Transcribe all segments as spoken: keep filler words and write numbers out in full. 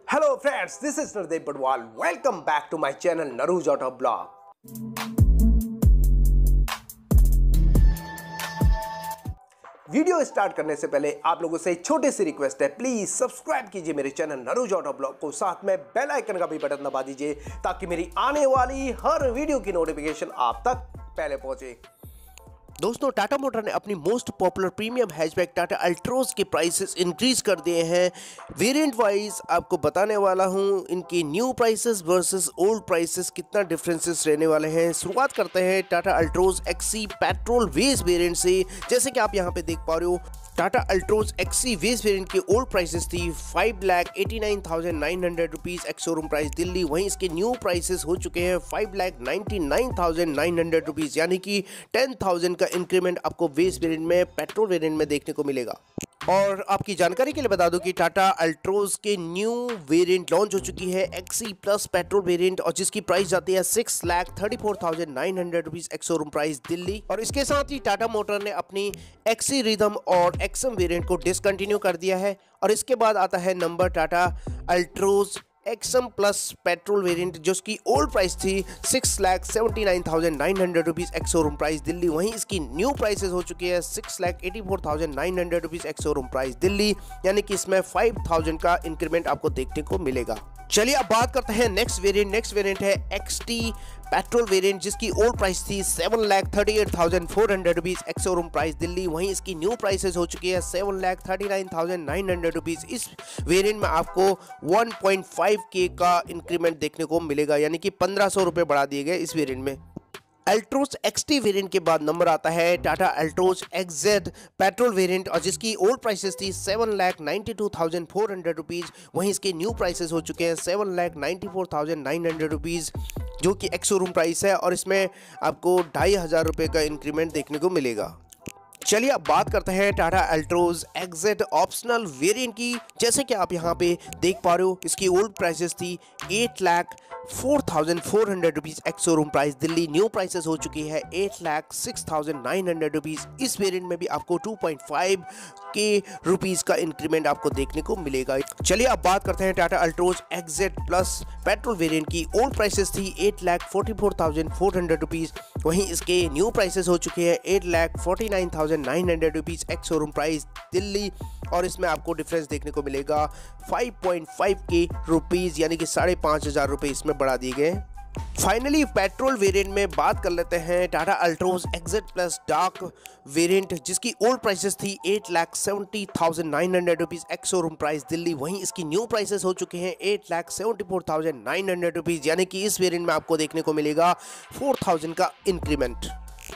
Hello friends, this is Narru. Welcome back to my channel NarrusAutovlogs. Video start करने से पहले आप लोगों से एक छोटी सी रिक्वेस्ट है, प्लीज सब्सक्राइब कीजिए मेरे चैनल NarrusAutovlogs को, साथ में बेल आइकन का भी बटन दबा दीजिए ताकि मेरी आने वाली हर वीडियो की नोटिफिकेशन आप तक पहले पहुंचे। दोस्तों, टाटा मोटर ने अपनी most popular premium hatchback Tata Altroz के प्राइसेस इंक्रीज कर दिए हैं। वेरिएंट वाइज आपको बताने वाला हूं इनकी new prices versus old prices कितना डिफरेंसेस रहने वाले हैं। शुरुआत करते हैं Tata Altroz XE petrol base variant से। जैसे कि आप यहां पे देख पा रहे हो, Tata Altroz XE base variant की ओल्ड प्राइसेस थी five lakh eighty nine thousand nine hundred rupees ex showroom price Delhi. वहीं इसके न्यू प्राइसेस हो चुके हैं five lakh ninety nine thousand nine hundred rupees, यानी कि टेन थाउजेंड का इंक्रीमेंट आपको वेज वेरिएंट में पेट्रोल वेरिएंट में देखने को मिलेगा। और आपकी जानकारी के लिए बता दूं कि टाटा अल्ट्रोज के न्यू वेरिएंट लॉन्च हो चुकी है एक्सी प्लस पेट्रोल वेरिएंट, और जिसकी प्राइस जाती है six lakh thirty four thousand nine hundred rupees ex showroom price Delhi. और इसके साथ ही टाटा मोटर ने अपनी एक्सी रिदम और एक्सएम वेरिएंट को डिसकंटिन्यू कर दिया है। और इसके बाद आता है number Tata Altroz XM plus petrol variant, जो उसकी ओल्ड प्राइस थी six lakh seventy nine thousand nine hundred rupees ex showroom price Delhi. वहीं इसकी न्यू प्राइसेस हो चुकी है six lakh eighty four thousand nine hundred rupees ex showroom price Delhi, यानी कि इसमें फाइव थाउजेंड का इंक्रीमेंट आपको देखने को मिलेगा। चलिए अब बात करते हैं नेक्स्ट वेरिएंट। नेक्स्ट वेरिएंट है एक्सटी पेट्रोल वेरिएंट, जिसकी ओल्ड प्राइस थी seven lakh thirty eight thousand four hundred rupees ex showroom price Delhi. वहीं इसकी न्यू प्राइसेस हो चुकी है seven lakh thirty nine thousand nine hundred rupees. इस वेरिएंट में आपको वन पॉइंट फाइव के का इंक्रीमेंट देखने को मिलेगा, यानी कि पंद्रह सौ रुपये बढ़ा दिए गए इस वेरिएंट में। अल्ट्रोज एक्सटी वेरिएंट के बाद नंबर आता है Tata Altroz XZ petrol variant, और जिसकी ओल्ड प्राइसेस थी seven lakh ninety two thousand four hundred rupees. वहीं इसके न्यू प्राइसेस हो चुके हैं seven lakh ninety four thousand nine hundred rupees, जो कि एक्स शोरूम प्राइस है, और इसमें आपको ढाई हज़ार रुपये का इंक्रीमेंट देखने को मिलेगा। चलिए अब बात करते हैं Tata Altroz XZ optional variant की। जैसे कि आप यहाँ पे देख पा रहे हो, इसकी ओल्ड प्राइसेस थी eight lakh four thousand four hundred rupees ex showroom price Delhi. New prices हो चुकी है eight lakh six thousand nine hundred rupees. इस वेरिएंट में भी आपको two point five K rupees का इंक्रीमेंट आपको देखने को मिलेगा। चलिए अब बात करते हैं Tata Altroz XZ plus petrol variant की। ओल्ड प्राइसेस थी eight lakh forty four thousand four hundred rupees. वहीं इसके न्यू प्राइसेस हो चुके हैं eight lakh forty nine thousand nine hundred rupees ex showroom price Delhi, और इसमें आपको डिफरेंस देखने को मिलेगा five point five K rupees, यानी कि साढ़े पाँच हज़ार रुपये इसमें बढ़ा दिए गए। फाइनली पेट्रोल वेरिएंट में बात कर लेते हैं Tata Altroz XZ plus dark variant, जिसकी ओल्ड प्राइसेस थी eight lakh seventy thousand nine hundred rupees ex showroom price Delhi. वहीं इसकी न्यू प्राइसेस हो चुके हैं eight lakh seventy four thousand nine hundred rupees, यानी कि इस वेरिएंट में आपको देखने को मिलेगा फोर थाउजेंड का इंक्रीमेंट।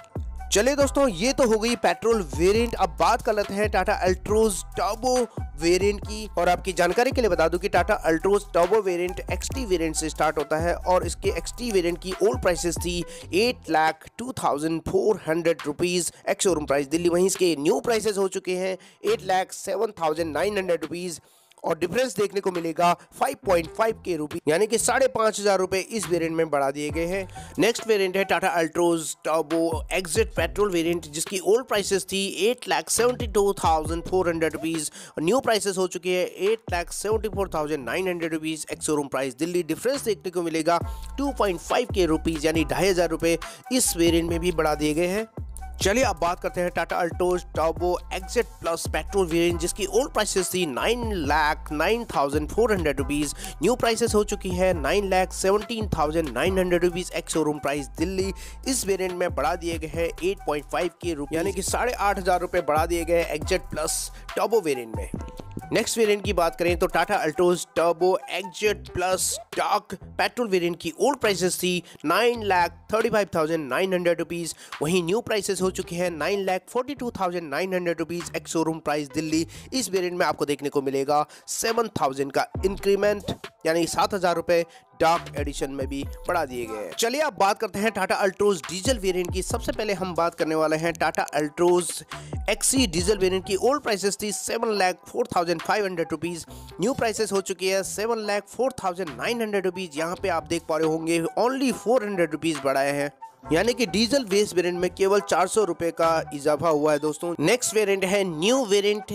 चलिए दोस्तों, ये तो हो गई पेट्रोल वेरिएंट। अब बात कर लेते हैं टाटा अल्ट्रोज टर्बो वेरिएंट की। और आपकी जानकारी के लिए बता दूं कि Tata Altroz turbo variant XT variant से स्टार्ट होता है, और इसके एक्सटी वेरिएंट की ओल्ड प्राइसेस थी eight lakh two thousand four hundred rupees ex showroom price Delhi. वहीं इसके न्यू प्राइसेस हो चुके हैं eight lakh seven thousand nine hundred rupees, और डिफरेंस देखने को मिलेगा फाइव पॉइंट फाइव के रुपए, यानी कि साढ़े पाँच हज़ार रुपये इस वेरिएंट में बढ़ा दिए गए हैं। नेक्स्ट वेरिएंट है Tata Altroz turbo XZ petrol variant, जिसकी ओल्ड प्राइसेस थी eight lakh seventy two thousand four hundred rupees, और न्यू प्राइसेस हो चुके हैं eight lakh seventy four thousand nine hundred rupees ex showroom price Delhi. Difference देखने को मिलेगा two point five K rupees, यानी ढाई हज़ार रुपये इस वेरिएंट में भी बढ़ा दिए गए हैं। चलिए अब बात करते हैं Tata Altroz turbo XZ plus petrol variant, जिसकी ओल्ड प्राइसेस थी nine lakh nine thousand four hundred rupees. New prices हो चुकी है nine lakh seventeen thousand nine hundred rupees ex showroom price Delhi. इस वेरिएंट में बढ़ा दिए गए हैं एट पॉइंट फाइव के रुपए, यानी कि साढ़े आठ हजार रुपये बढ़ा दिए गए एक्सजेड प्लस टर्बो वेरिएंट में। नेक्स्ट वेरिएंट की बात करें तो Tata Altroz turbo XZ plus dark petrol variant की ओल्ड प्राइसेस थी nine lakh thirty five thousand nine hundred rupees. वहीं न्यू प्राइसेस हो चुके हैं nine lakh forty two thousand nine hundred rupees ex showroom price Delhi. इस वेरिएंट में आपको देखने को मिलेगा सेवन थाउजेंड का इंक्रीमेंट, यानी सात हजार रुपये डार्क एडिशन में भी बढ़ा दिए गए हैं। चलिए अब बात करते हैं टाटा अल्ट्रोज डीजल वेरिएंट की। सबसे पहले हम बात करने वाले हैं Tata Altroz XE diesel variant की। ओल्ड प्राइसेस थी seven lakh four thousand five hundred rupees. New prices हो चुकी है seven lakh four thousand nine hundred rupees. यहाँ पे आप देख पा रहे होंगे ओनली फोर हंड्रेड रुपीज बढ़ाए हैं, यानी कि डीजल बेस वेरिएंट में केवल चार सौ रुपए का इजाफा हुआ है दोस्तों। नेक्स्ट वेरिएंट है new variant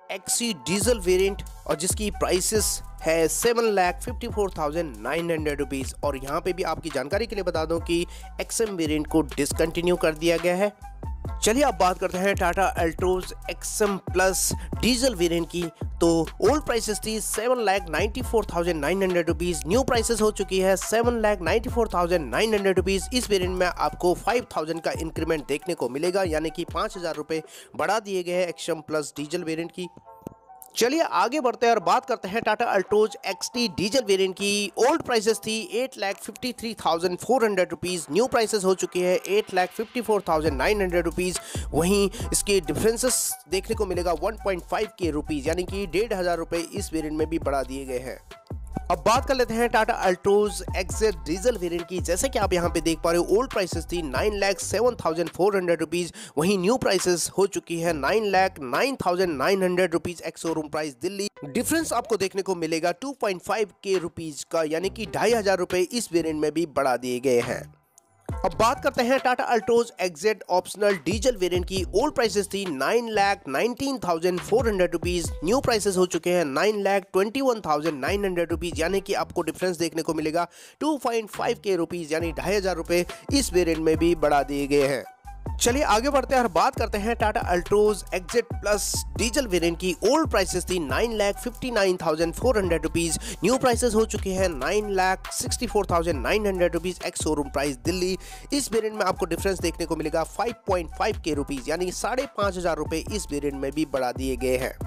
XE diesel variant और जिसकी प्राइसेस है seven lakh fifty four thousand nine hundred rupees. और यहाँ पे भी आपकी जानकारी के लिए बता दूं कि एक्सएम वेरिएंट को डिसकंटिन्यू कर दिया गया है। चलिए अब बात करते हैं Tata Altroz XM plus diesel variant की। तो ओल्ड प्राइसेस थी seven lakh ninety four thousand nine hundred rupees, new prices हो चुकी है seven lakh ninety four thousand nine hundred rupees. इस वेरिएंट में आपको फाइव थाउजेंड का इंक्रीमेंट देखने को मिलेगा, यानी कि पाँच हज़ार रुपये बढ़ा दिए गए हैं एक्सएम प्लस डीजल वेरिएंट की। चलिए आगे बढ़ते हैं और बात करते हैं Tata Altroz XT diesel variant की। ओल्ड प्राइसेस थी eight lakh fifty three thousand four hundred rupees, new prices हो चुकी है eight lakh fifty four thousand nine hundred rupees. वहीं इसके डिफरेंसेस देखने को मिलेगा one point five K rupees, यानी कि डेढ़ हज़ार रुपये इस वेरिएंट में भी बढ़ा दिए गए हैं। अब बात कर लेते हैं Tata Altroz XZ diesel variant की। जैसे कि आप यहाँ पे देख पा रहे हो, ओल्ड प्राइसेस थी nine lakh seven thousand four hundred rupees, वहीं न्यू प्राइसेस हो चुकी है nine lakh nine thousand nine hundred rupees ex showroom price Delhi. Difference आपको देखने को मिलेगा two point five K rupees का, यानी कि ढाई हज़ार रुपये इस वेरिएंट में भी बढ़ा दिए गए हैं। अब बात करते हैं Tata Altroz XZ optional diesel variant की। ओल्ड प्राइसेस थी nine lakh nineteen thousand four hundred rupees, new prices हो चुके हैं nine lakh twenty one thousand nine hundred rupees, यानी कि आपको डिफरेंस देखने को मिलेगा two point five K rupees, यानी ढाई हज़ार रुपये इस वेरिएंट में भी बढ़ा दिए गए हैं। चलिए आगे बढ़ते हैं और बात करते हैं Tata Altroz XZ plus diesel variant की। ओल्ड प्राइसेस थी nine lakh fifty nine thousand four hundred rupees, new prices हो चुके हैं nine lakh sixty four thousand nine hundred rupees ex showroom price Delhi. इस वेरिएंट में आपको डिफरेंस देखने को मिलेगा five point five K rupees, यानी साढ़े पाँच हज़ार रुपये इस वेरिएंट में भी बढ़ा दिए गए हैं।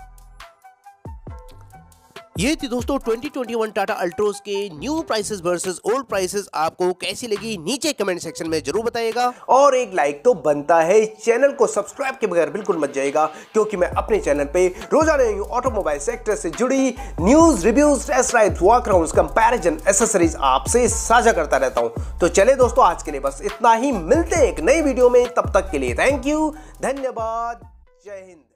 ये थी दोस्तों twenty twenty one Tata Altroz के new prices versus old prices. आपको कैसी लगी नीचे कमेंट सेक्शन में जरूर बताइएगा, और एक लाइक तो बनता है। चैनल को सब्सक्राइब के बगैर बिल्कुल मत जाइएगा, क्योंकि मैं अपने चैनल पे रोजाना ऑटोमोबाइल सेक्टर से जुड़ी news, reviews, test drives, walkarounds, comparison, accessories आपसे साझा करता रहता हूं। तो चले दोस्तों, आज के लिए बस इतना ही। मिलते हैं एक नई वीडियो में, तब तक के लिए थैंक यू, धन्यवाद, जय हिंद।